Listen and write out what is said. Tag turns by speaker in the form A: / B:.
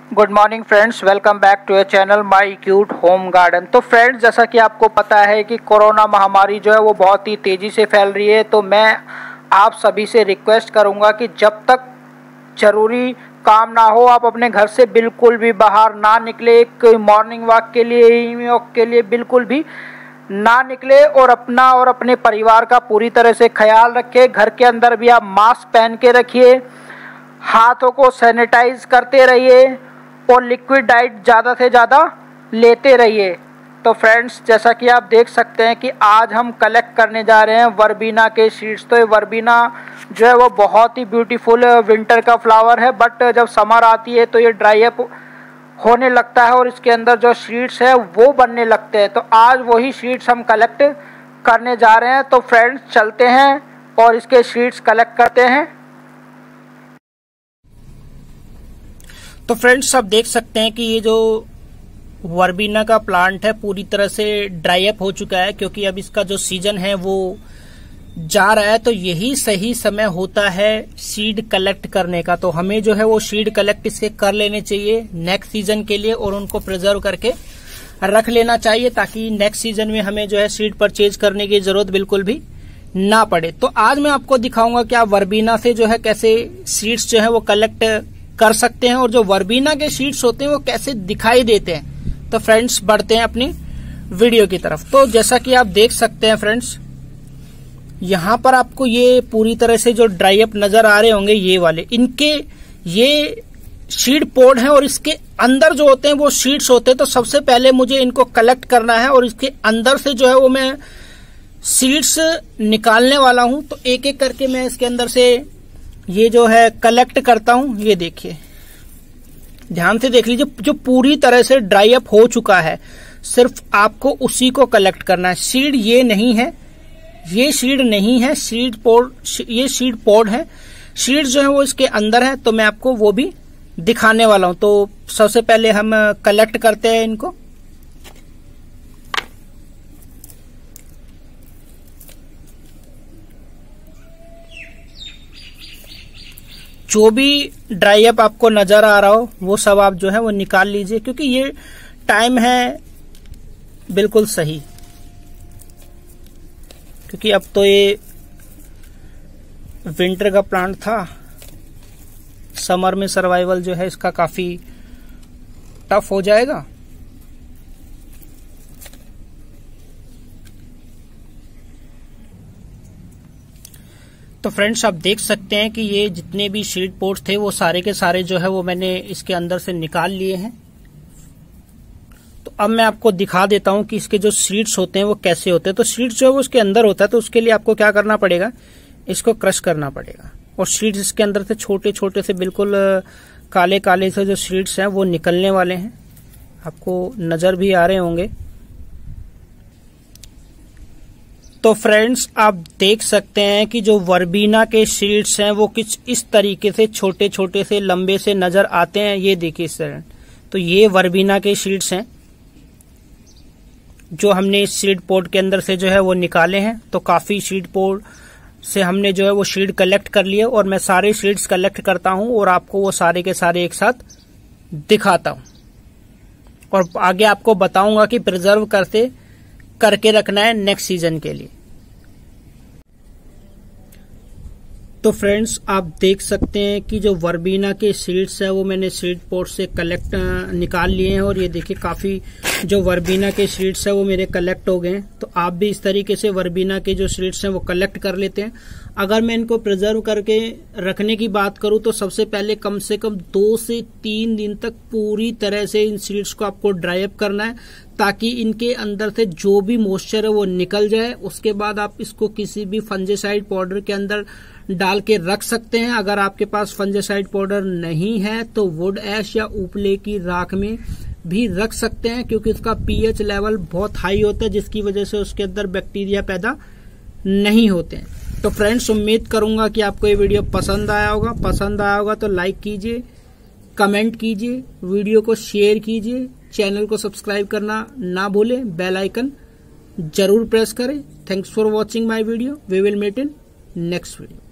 A: Good morning friends, welcome back to your channel my cute home garden. तो friends, जैसा कि आपको पता है कि कोरोना महामारी जो है वो बहुत ही तेज़ी से फैल रही है। तो मैं आप सभी से रिक्वेस्ट करूंगा कि जब तक ज़रूरी काम ना हो आप अपने घर से बिल्कुल भी बाहर ना निकले। एक मॉर्निंग वॉक के लिए, इवनिंग वॉक के लिए बिल्कुल भी ना निकले और अपना और अपने परिवार का पूरी तरह से ख्याल रखें। घर के अंदर भी आप मास्क पहन के रखिए, हाथों को सैनिटाइज करते रहिए और लिक्विड डाइट ज़्यादा से ज़्यादा लेते रहिए। तो फ्रेंड्स, जैसा कि आप देख सकते हैं कि आज हम कलेक्ट करने जा रहे हैं वर्बीना के सीड्स। तो ये वर्बीना जो है वो बहुत ही ब्यूटीफुल विंटर का फ्लावर है, बट जब समर आती है तो ये ड्राई अप होने लगता है और इसके अंदर जो सीड्स है वो बनने लगते हैं। तो आज वही सीड्स हम कलेक्ट करने जा रहे हैं। तो फ्रेंड्स, चलते हैं और इसके सीड्स कलेक्ट करते हैं। तो फ्रेंड्स, आप देख सकते हैं कि ये जो वर्बीना का प्लांट है पूरी तरह से ड्राई अप हो चुका है, क्योंकि अब इसका जो सीजन है वो जा रहा है। तो यही सही समय होता है सीड कलेक्ट करने का। तो हमें जो है वो सीड कलेक्ट इसके कर लेने चाहिए नेक्स्ट सीजन के लिए और उनको प्रिजर्व करके रख लेना चाहिए, ताकि नेक्स्ट सीजन में हमें जो है सीड परचेज करने की जरूरत बिल्कुल भी ना पड़े। तो आज मैं आपको दिखाऊंगा कि आप वर्बीना से जो है कैसे सीड्स जो है वो कलेक्ट कर सकते हैं और जो वर्बीना के सीड्स होते हैं वो कैसे दिखाई देते हैं। तो फ्रेंड्स, बढ़ते हैं अपनी वीडियो की तरफ। तो जैसा कि आप देख सकते हैं फ्रेंड्स, यहाँ पर आपको ये पूरी तरह से जो ड्राई अप नजर आ रहे होंगे, ये वाले इनके ये सीड पोड हैं और इसके अंदर जो होते हैं वो सीड्स होते हैं। तो सबसे पहले मुझे इनको कलेक्ट करना है और इसके अंदर से जो है वो मैं सीड्स निकालने वाला हूं। तो एक एक करके मैं इसके अंदर से ये जो है कलेक्ट करता हूं। ये देखिए, ध्यान से देख लीजिए, जो पूरी तरह से ड्राई अप हो चुका है, सिर्फ आपको उसी को कलेक्ट करना है। सीड ये नहीं है, ये सीड नहीं है, सीड पोड, ये सीड पोड है। सीड जो है वो इसके अंदर है, तो मैं आपको वो भी दिखाने वाला हूं। तो सबसे पहले हम कलेक्ट करते हैं इनको। जो भी ड्राई अप आपको नजर आ रहा हो वो सब आप जो है वो निकाल लीजिए, क्योंकि ये टाइम है बिल्कुल सही। क्योंकि अब तो ये विंटर का प्लांट था, समर में सर्वाइवल जो है इसका काफी टफ हो जाएगा। तो फ्रेंड्स, आप देख सकते हैं कि ये जितने भी सीड पोड्स थे वो सारे के सारे जो है वो मैंने इसके अंदर से निकाल लिए हैं। तो अब मैं आपको दिखा देता हूं कि इसके जो सीड्स होते हैं वो कैसे होते हैं। तो सीड्स जो है वो उसके अंदर होता है, तो उसके लिए आपको क्या करना पड़ेगा, इसको क्रश करना पड़ेगा और सीड्स इसके अंदर से छोटे छोटे से बिल्कुल काले काले से जो सीड्स हैं वो निकलने वाले हैं। आपको नजर भी आ रहे होंगे। तो फ्रेंड्स, आप देख सकते हैं कि जो वर्बीना के सीड्स हैं वो कुछ इस तरीके से छोटे छोटे से लंबे से नजर आते हैं। ये देखिए इस तरह। तो ये वर्बीना के सीड्स हैं जो हमने इस सीड पोड के अंदर से जो है वो निकाले हैं। तो काफी सीड पोड से हमने जो है वो सीड कलेक्ट कर लिए और मैं सारे सीड्स कलेक्ट करता हूं और आपको वो सारे के सारे एक साथ दिखाता हूं और आगे आपको बताऊंगा कि प्रिजर्व करके रखना है नेक्स्ट सीजन के लिए। तो फ्रेंड्स, आप देख सकते हैं कि जो वर्बीना के सीड्स है वो मैंने सीड पोड से कलेक्ट निकाल लिए हैं और ये देखिए काफी जो वर्बीना के सीड्स है वो मेरे कलेक्ट हो गए हैं। तो आप भी इस तरीके से वर्बीना के जो सीड्स हैं वो कलेक्ट कर लेते हैं। अगर मैं इनको प्रिजर्व करके रखने की बात करूं तो सबसे पहले कम से कम 2 से 3 दिन तक पूरी तरह से इन सीड्स को आपको ड्राई अप करना है, ताकि इनके अंदर से जो भी मॉइस्चर है वो निकल जाए। उसके बाद आप इसको किसी भी फंजीसाइड पाउडर के अंदर डाल के रख सकते हैं। अगर आपके पास फंजीसाइड पाउडर नहीं है तो वुड ऐश या उपले की राख में भी रख सकते हैं, क्योंकि उसका पीएच लेवल बहुत हाई होता है, जिसकी वजह से उसके अंदर बैक्टीरिया पैदा नहीं होते हैं। तो फ्रेंड्स, उम्मीद करूंगा कि आपको ये वीडियो पसंद आया होगा। पसंद आया होगा तो लाइक कीजिए, कमेंट कीजिए, वीडियो को शेयर कीजिए, चैनल को सब्सक्राइब करना ना भूलें, बेल आइकन जरूर प्रेस करें। Thanks for watching my video. We will meet in next video.